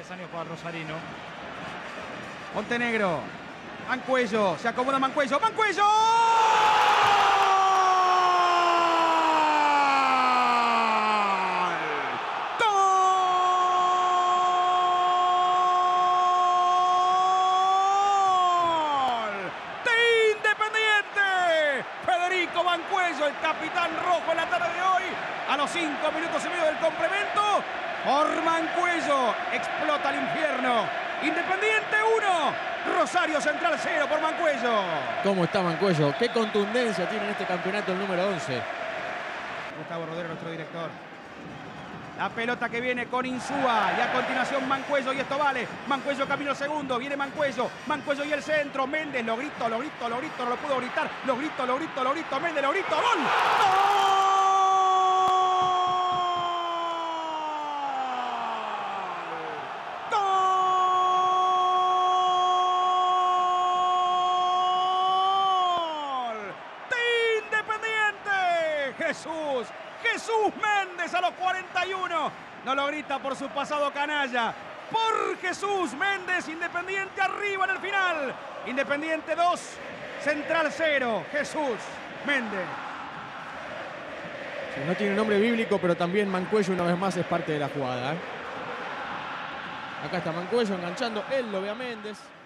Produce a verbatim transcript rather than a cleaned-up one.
años para el rosarino. Montenegro. Mancuello. Se acomoda Mancuello. ¡Mancuello! Mancuello, el capitán rojo en la tarde de hoy, a los cinco minutos y medio del complemento, por Mancuello, explota el infierno. Independiente uno, Rosario Central cero por Mancuello. ¿Cómo está Mancuello? ¿Qué contundencia tiene en este campeonato el número once? Gustavo Rodero, nuestro director. La pelota que viene con Insúa y a continuación Mancuello y esto vale. Mancuello camino segundo, viene Mancuello. Mancuello y el centro. Méndez, lo grito, lo grito, lo grito, no lo puedo gritar. Lo grito, lo grito, lo grito. Méndez, lo grito. ¡Gol! ¡Gol! ¡Gol! ¡De Independiente! ¡Jesús! Jesús Méndez a los cuarenta y uno. No lo grita por su pasado canalla. Por Jesús Méndez, Independiente arriba en el final. Independiente dos, Central cero. Jesús Méndez. Sí, no tiene nombre bíblico, pero también Mancuello una vez más es parte de la jugada, ¿eh? Acá está Mancuello enganchando. Él lo ve a Méndez.